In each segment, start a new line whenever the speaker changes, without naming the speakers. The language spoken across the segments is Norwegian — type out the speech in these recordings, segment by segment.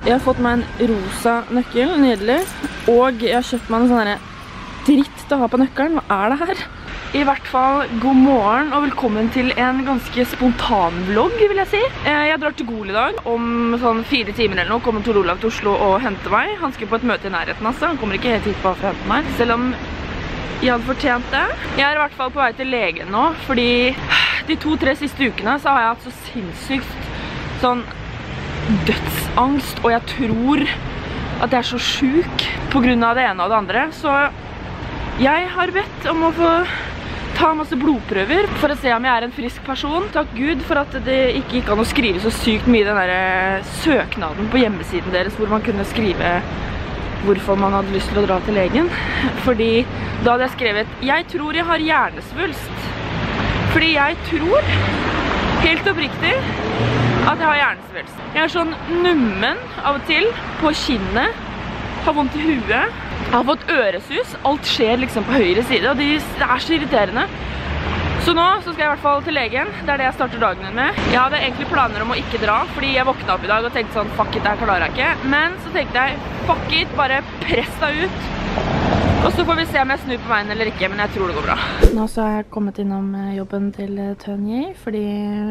Jeg har fått meg en rosa nøkkel, nydelig. Og jeg har kjøpt meg en sånn dritt til å ha på nøkkelen. Hva er det her? I hvert fall god morgen og velkommen til en ganske spontan vlogg, vil jeg si. Jeg drar til Gol i dag. Om sånn 4 timer eller noe kommer Tor Olav til Oslo og henter meg. Han skal på et møte i nærheten, altså. Han kommer ikke helt hit bare for å hente meg, selv om jeg hadde fortjent det. Jeg er i hvert fall på vei til legen nå, fordi de 2-3 siste ukene så har jeg hatt så sinnssykt sånn dødsangst, og jeg tror at jeg er så syk på grunn av det ene og det andre. Så jeg har bedt om å få ta masse blodprøver for å se om jeg er en frisk person. Takk Gud for at det ikke gikk an å skrive så sykt mye i den der søknaden på hjemmesiden deres, hvor man kunne skrive hvorfor man hadde lyst til å dra til legen. Fordi da hadde jeg skrevet, jeg tror jeg har hjernesvulst. Fordi jeg tror, helt oppriktig, at jeg har hjernesvulst. Jeg er sånn nummen av og til på kinnet, har vondt i huet. Jeg har fått øresus, alt skjer liksom på høyre side, og det er så irriterende. Så nå så skal jeg i hvert fall til legen, det er det jeg starter dagen min med. Jeg hadde egentlig planer om å ikke dra, fordi jeg våknet opp i dag og tenkte sånn, fuck it, det her klarer jeg ikke. Men så tenkte jeg, fuck it, bare press deg ut. Og så får vi se om jeg snur på veien eller ikke, men jeg tror det går bra. Nå så har jeg kommet innom jobben til Tønje, fordi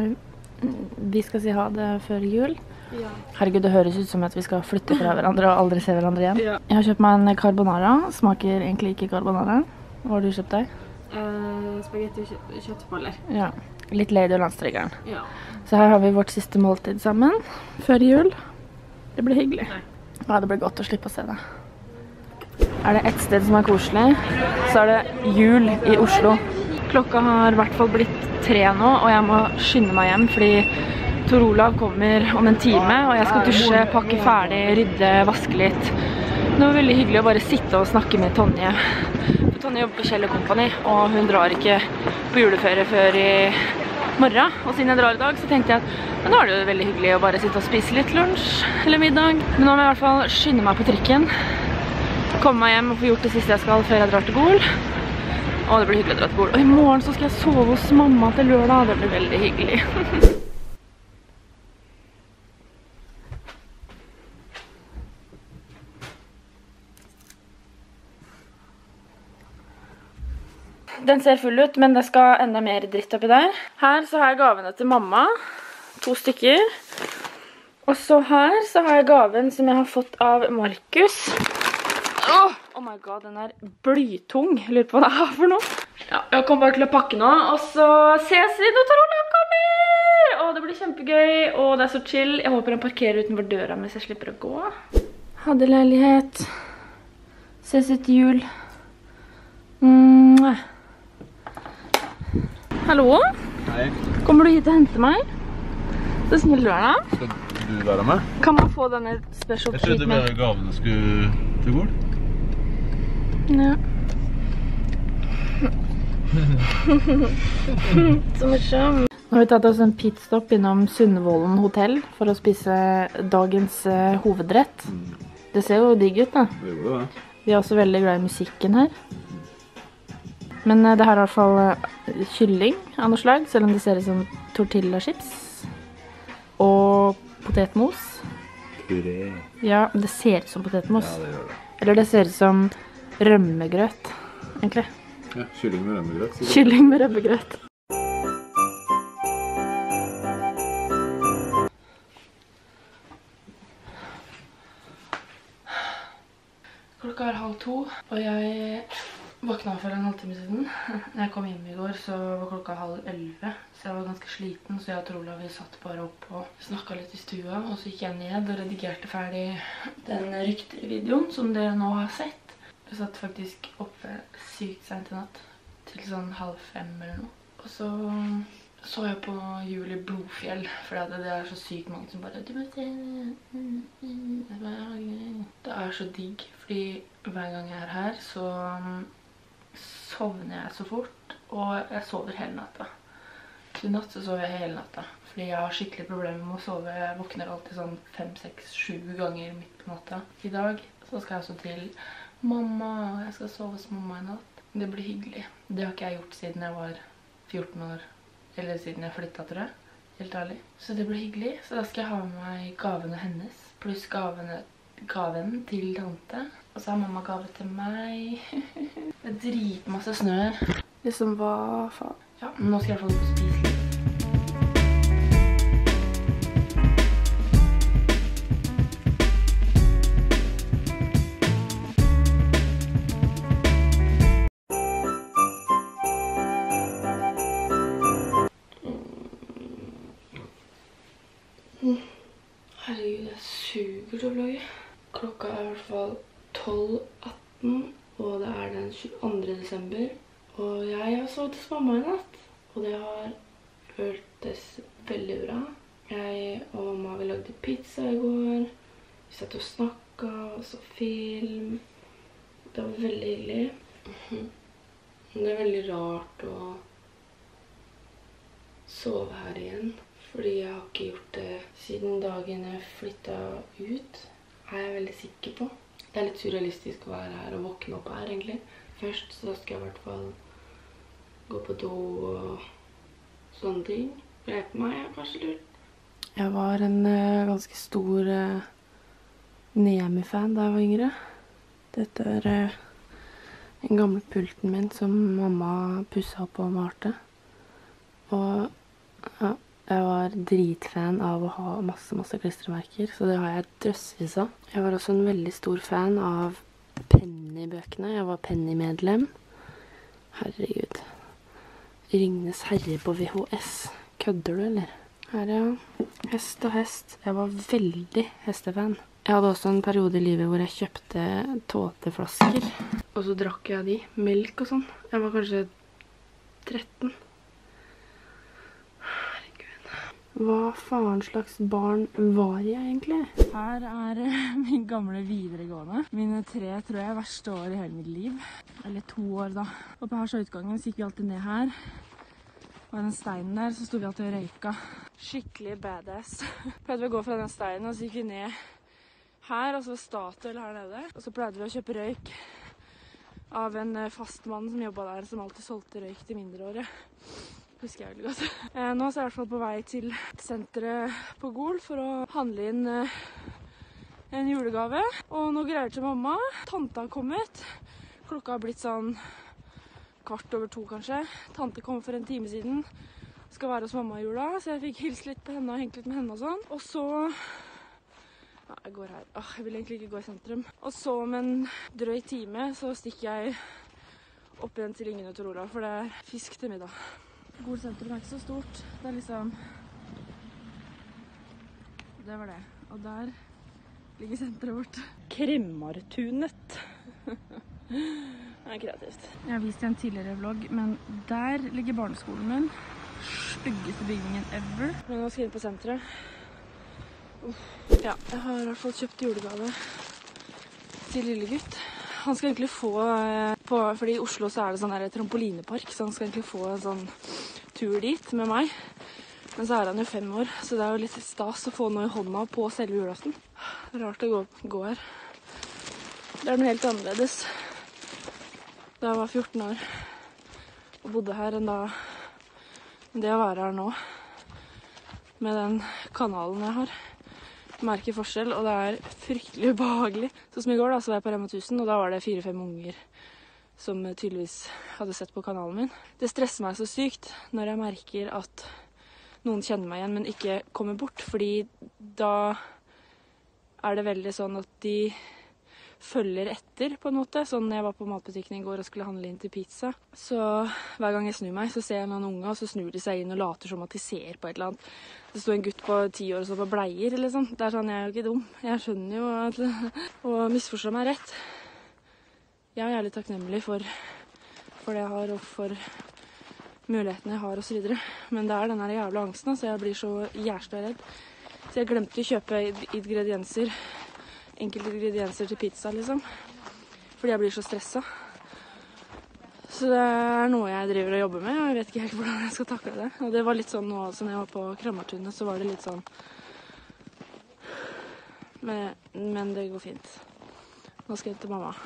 vi skal si ha det før jul. Ja. Herregud, det høres ut som at vi skal flytte fra hverandre og aldri se hverandre igjen. Ja. Jeg har kjøpt meg en carbonara, smaker egentlig ikke carbonara. Hva har du kjøpt deg?
Spagetti og kjøttboller.
Ja, litt lady og landstryggeren.
Ja.
Så her har vi vårt siste måltid sammen, før jul. Det blir hyggelig.
Nei.
Ja, det blir godt å slippe å se det. Er det et sted som er koselig, så er det jul i Oslo. Klokka har i hvert fall blitt 3 nå, og jeg må skynde meg hjem, fordi Tor Olav kommer om en time, og jeg skal dusje, pakke ferdig, rydde, vaske litt. Det var veldig hyggelig å bare sitte og snakke med Tonje. Tonje jobber på Kjell & Company, og hun drar ikke på juleferie før i morgen. Og siden jeg drar i dag, så tenkte jeg at nå er det jo veldig hyggelig å bare sitte og spise litt lunsj eller middag. Men nå må jeg i hvert fall skynde meg på trikken, komme meg hjem og få gjort det siste jeg skal før jeg drar til Gol. Og det blir hyggelig å dra til Gol. Og i morgen så skal jeg sove hos mamma til lørdag. Det blir veldig hyggelig. Den ser full ut, men det skal enda mer dritt oppi der. Her så har jeg gavene til mamma. 2 stykker. Og så her så har jeg gaven som jeg har fått av Markus. Oh my god, den er blytung. Jeg lurer på hva det er for noe. Ja, jeg kommer bare til å pakke nå, og så ses vi når Tor Olav kommer! Og det blir kjempegøy, og det er så chill. Jeg håper han parkerer utenfor døra mens jeg slipper å gå. Hadde leilighet. Ses etter jul. Hallo?
Hei.
Kommer du hit og hente meg? Så snill du er da.
Skal du være med?
Kan man få denne special
Jeg trodde
treatment?
mer gavene skulle til Gol.
Ja. Så morsom. Nå har vi tatt oss en pitstop innom Sundvolden hotell for å spise dagens hovedrett. Det ser jo digg ut da.
Det gjorde det.
Vi er også veldig glad i musikken her. Men det her er i hvert fall kylling av noe slag, selv om det ser ut som tortillachips. Og potetmos.
Puré.
Ja, det ser ut som potetmos.
Ja, det gjør det.
Eller det ser ut som rømmegrøt, egentlig.
Ja, kylling med rømmegrøt.
Kylling med rømmegrøt. Klokka er 1:30, og jeg våkna for en halvtime siden. Når jeg kom hjem i går, så var klokka 10:30, så jeg var ganske sliten, så jeg og Tor Olav satt bare opp og snakket litt i stua, og så gikk jeg ned og redigerte ferdig den ryktervideoen som dere nå har sett. Jeg satt faktisk oppe sykt sent i natt, til sånn 4:30 eller noe. Og så jeg på Jul i Blodfjell, for det er så sykt mange som bare, du må se, det er så digg, fordi hver gang jeg er her, så sovner jeg så fort, og jeg sover hele natta. Så i natt så sover jeg hele natta, fordi jeg har skikkelig problemer med å sove. Jeg våkner alltid sånn 5, 6, 7 ganger midt på natta. I dag så skal jeg så til mamma, og jeg skal sove hos mamma i natt. Det blir hyggelig. Det har ikke jeg gjort siden jeg var 14 år, eller siden jeg flyttet, tror jeg. Helt ærlig. Så det blir hyggelig, så da skal jeg ha med meg gavene hennes pluss gaven til tante. Og så har mamma gave til meg. Det er dritmasse snø her. Liksom, hva faen? Ja, men nå skal jeg i hvert fall gå og spise litt. Herregud, jeg suger til å vlogge. Klokka er i hvert fall 12:18, og det er den 22. desember. Og jeg har sovet hos mamma i natt, og det har føltes veldig bra. Jeg og mamma vi lagde pizza i går. Vi satt og snakket, og så film. Det var veldig hyggelig. Det er veldig rart å sove her igjen. Fordi jeg har ikke gjort det siden dagen jeg flyttet ut, er jeg veldig sikker på. Det er litt surrealistisk å være her og våkne opp her, egentlig. Først så skal jeg i hvert fall gå på do og sånne ting. Hjelpe meg, er kanskje lurt. Jeg var en ganske stor Nemi-fan da jeg var yngre. Dette er en gammel pulten min som mamma pusset opp og malte. Og ja, jeg var dritfan av å ha masse klistremerker, så det har jeg drøssevis av. Jeg var også en veldig stor fan av Penny-bøkene. Jeg var Penny-medlem. Herregud. Ringenes herre på VHS. Kødder du, eller? Her, ja. Hest og hest. Jeg var veldig hestefan. Jeg hadde også en periode i livet hvor jeg kjøpte tåteflasker. Og så drakk jeg de. Melk og sånn. Jeg var kanskje 13. Hva faen slags barn var jeg egentlig? Her er min gamle videregående. Mine 3, tror jeg, verste år i hele mitt liv. Eller 2 år da. Og på Harsøyutgangen så gikk vi alltid ned her. Og den steinen der så stod vi alltid og røyka. Skikkelig badass. Pleide vi å gå fra den steinen og så gikk vi ned her, og så Statoil her nede. Og så pleide vi å kjøpe røyk av en fastmann som jobbet der, som alltid solgte røyk til mindreårige. Husker jeg veldig godt. Nå er jeg i hvert fall på vei til senteret på Gol for å handle inn en julegave. Og noe greier til mamma. Tante har kommet. Klokka har blitt sånn 1:15 kanskje. Tante kom for en time siden. Skal være hos mamma i jula, så jeg fikk hilse litt på henne og hengt litt med henne og sånn. Og så... Ja, jeg går her. Åh, jeg vil egentlig ikke gå i sentrum. Og så om en drøy time så stikker jeg opp igjen til Ingen og Tor Olav, for det er fisk til middag. Gol sentrum er ikke så stort. Det er liksom... Det var det. Og der ligger senteret vårt. Kremmartunet. Det er kreativt. Jeg har vist i en tidligere vlogg, men der ligger barneskolen min. Styggeste bygningen ever. Men nå skal jeg inn på senteret. Ja, jeg har i hvert fall kjøpt julegave til lille gutt. Han skal egentlig få, fordi i Oslo så er det sånn her trampolinepark, så han skal egentlig få en sånn tur dit med meg. Men så er han jo 5 år, så det er jo litt stas å få noe i hånda på selve julaften. Det er rart å gå her. Det er noe helt annerledes. Da jeg var 14 år og bodde her enn det å være her nå. Med den kanalen jeg har. Merker forskjell, og det er fryktelig ubehagelig. Så som i går da, så var jeg på Rema 1000, og da var det 4-5 unger som tydeligvis hadde sett på kanalen min. Det stresser meg så sykt når jeg merker at noen kjenner meg igjen, men ikke kommer bort, fordi da er det veldig sånn at de følger etter på en måte. Sånn når jeg var på matbutikken i går og skulle handle inn til pizza, så hver gang jeg snur meg, så ser jeg noen unge, og så snur de seg inn og later som at de ser på et eller annet. Det stod en gutt på 10 år og så på bleier, eller sånn. Det er sånn, jeg er jo ikke dum. Jeg skjønner jo at... Og misforstår meg rett. Jeg er jævlig takknemlig for det jeg har, og for mulighetene jeg har, og så videre. Men det er den her jævla angsten, så jeg blir så jævlig redd. Så jeg glemte å kjøpe enkelte ingredienser til pizza, liksom. Fordi jeg blir så stresset. Så det er noe jeg driver og jobber med, og jeg vet ikke helt hvordan jeg skal takle det. Og det var litt sånn nå, altså når jeg var på Kremmartunet, så var det litt sånn... Men det går fint. Nå skal jeg til mamma.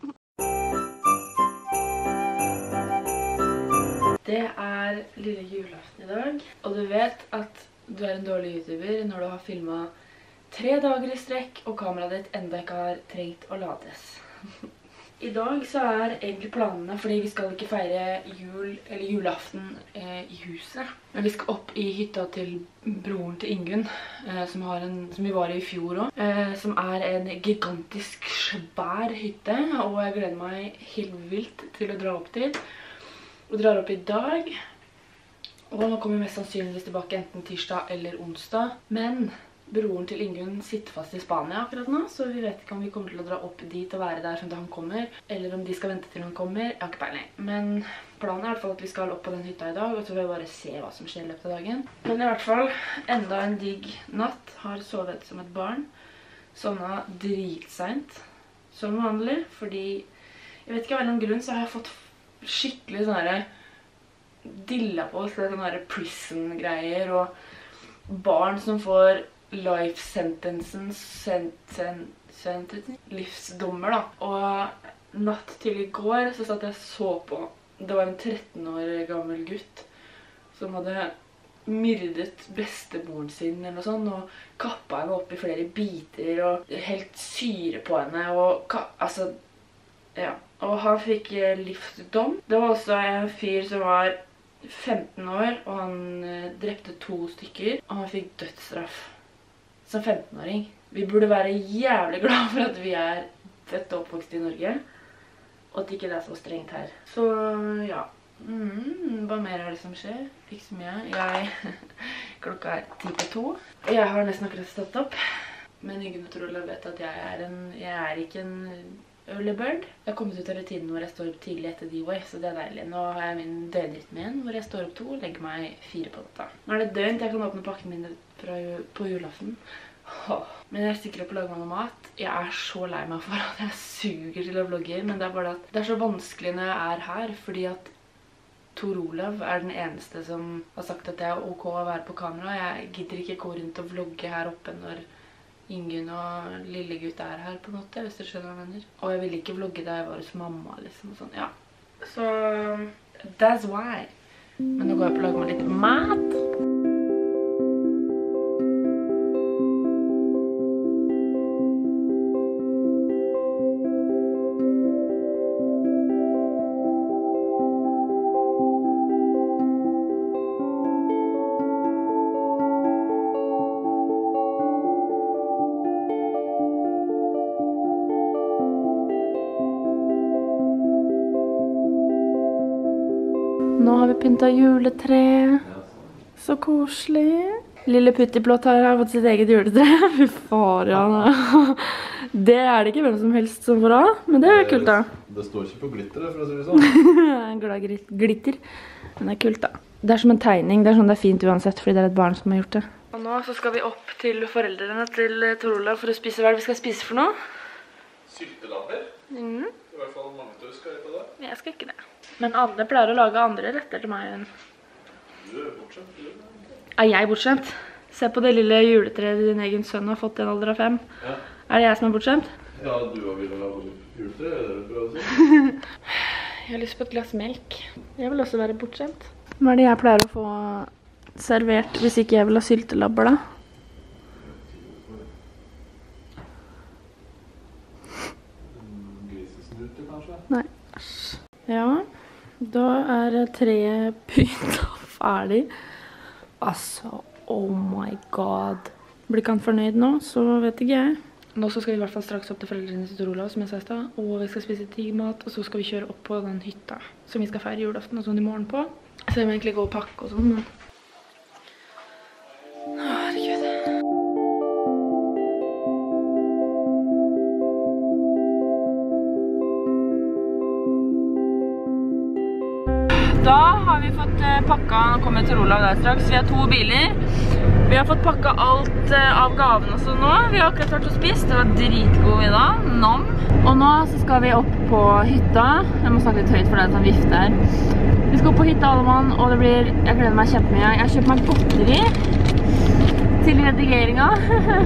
Det er lille julaften i dag, og du vet at du er en dårlig YouTuber når du har filmet 3 dager i strekk, og kameraet ditt enda ikke har trengt å lades. I dag så egentlig planene, fordi vi skal ikke feire julaften i huset. Men vi skal opp i hytta til broren til Ingunn, som vi var i fjor også. Som en gigantisk svær hytte, og jeg gleder meg helt vilt til å dra opp dit. Vi drar opp i dag, og nå kommer vi mest sannsynligvis tilbake enten tirsdag eller onsdag. Men broren til Ingunn sitter fast i Spania akkurat nå, så vi vet ikke om vi kommer til å dra opp dit og være der sånn til han kommer, eller om de skal vente til han kommer. Jeg har ikke peiling. Men planen i hvert fall at vi skal opp på den hytta i dag, og så vil jeg bare se hva som skjer i løpet av dagen. Men i hvert fall, enda en digg natt. Har sovet som et barn. Sovna dritsent, som vanlig, fordi jeg vet ikke av en eller annen grunn så har jeg fått skikkelig sånne dilla på, sånne prison-greier, og barn som får life sentencen, livsdommer da. Og natt til i går så satt jeg så på. Det var en 13 år gammel gutt som hadde myrdet bestemoren sin eller noe sånt, og kappet henne opp i flere biter, og helt syre på henne, og altså, ja. Og han fikk livsdom. Det var også en fyr som var 15 år, og han drepte 2 stykker, og han fikk dødsstraff. Som 15-åring. Vi burde være jævlig glad for at vi født og oppvokst i Norge, og at ikke det så strengt her. Så ja, hva mer det som skjer? Ikke så mye. Klokka 10:02. Jeg har nesten akkurat stått opp, men Ingunn og Torolf vet at jeg ikke en early bird. Jeg har kommet ut av rutinen hvor jeg står opp tidlig etter D-Way, så det deilig. Nå har jeg min døgnrytme igjen, hvor jeg står opp 2 og legger meg 4 på natta. Nå det døgn til jeg kan åpne pakken min på julaften. Men jeg stikker opp og lager meg noe mat. Jeg så lei meg for at jeg suger til å vlogge, men det bare at det så vanskelig når jeg her, fordi at Torolf den eneste som har sagt at det ok å være på kamera. Jeg gidder ikke gå rundt og vlogge her oppe når Ingunn og lille gutt her på en måte, hvis du skjønner hva jeg mener. Og jeg ville ikke vlogge da jeg var hos mamma, liksom, og sånn, ja. Så, that's why. Men nå går jeg på å lage meg litt mat. Nå har vi pyntet juletre. Så koselig. Lille Puttiblått har fått sitt eget juletre. Fy far, ja. Det det ikke hvem som helst som får av, men det kult da.
Det står ikke på glitter, for å si det sånn.
Jeg er glad i glitter, men det kult da. Det som en tegning, det sånn det fint uansett, fordi det et barn som har gjort det. Og nå så skal vi opp til foreldrene til Torolf for å spise. Hva vi skal spise for noe?
Syltelabber. I hvert fall mange til skal hete det.
Jeg skal ikke det. Men Anne pleier å lage andre retter til meg.
Du bortskjemt, du.
Jeg bortskjemt? Se på det lille juletreet din egen sønn har fått i en alder av 5. Ja. Det jeg som bortskjemt?
Ja, du har villet lage juletre, det bra å si?
Jeg har lyst på et glass melk. Jeg vil også være bortskjemt. Hva det jeg pleier å få servert hvis ikke jeg vil ha syltelabber da?
Grisesnurte, kanskje?
Nei. Ja, da treet pynta ferdig. Altså, oh my god. Blir ikke han fornøyd nå, så vet ikke jeg. Nå så skal vi i hvert fall straks opp til foreldrene til Torolf, som jeg sa i sted. Og vi skal spise mat, og så skal vi kjøre opp på den hytta som vi skal feire julaften og sånn i morgen på. Så jeg må egentlig gå og pakke og sånn, men... Herregud. Da har vi fått pakka, nå kommer Torolf der straks, vi har 2 biler. Vi har fått pakka alt av gavene og sånn nå. Vi har akkurat vært og spist, det var dritgod middag, nom. Og nå så skal vi opp på hytta. Jeg må snakke litt høyt for det at han vifter her. Vi skal opp på hytta alle mann, og det blir, jeg gleder meg kjempemye. Jeg har kjøpt meg godteri til redigeringen.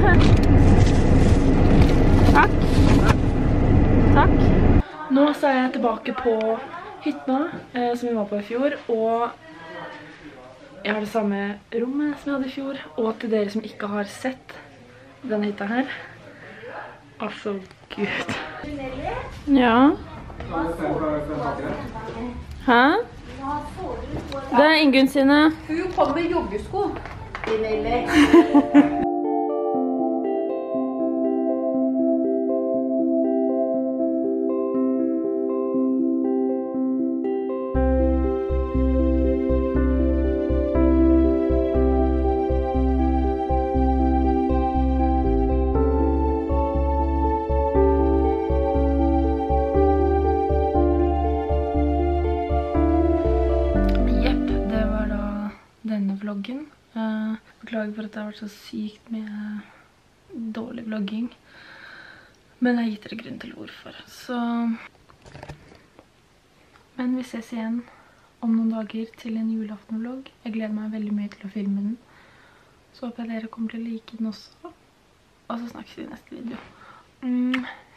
Takk. Takk. Nå så jeg tilbake på hytta som vi var på i fjor, og jeg har det samme rommet som jeg hadde i fjor. Og til dere som ikke har sett denne hytta her. Altså, Gud. Ja. Hæ? Det er Ingunn sine.
Hun kom med joggesko.
Beklager for at det har vært så sykt med dårlig vlogging. Men jeg har gitt dere grunn til hvorfor. Men vi ses igjen om noen dager til en julaftenvlogg. Jeg gleder meg veldig mye til å filme den. Så håper jeg dere kommer til å like den også. Og så snakkes vi i neste video.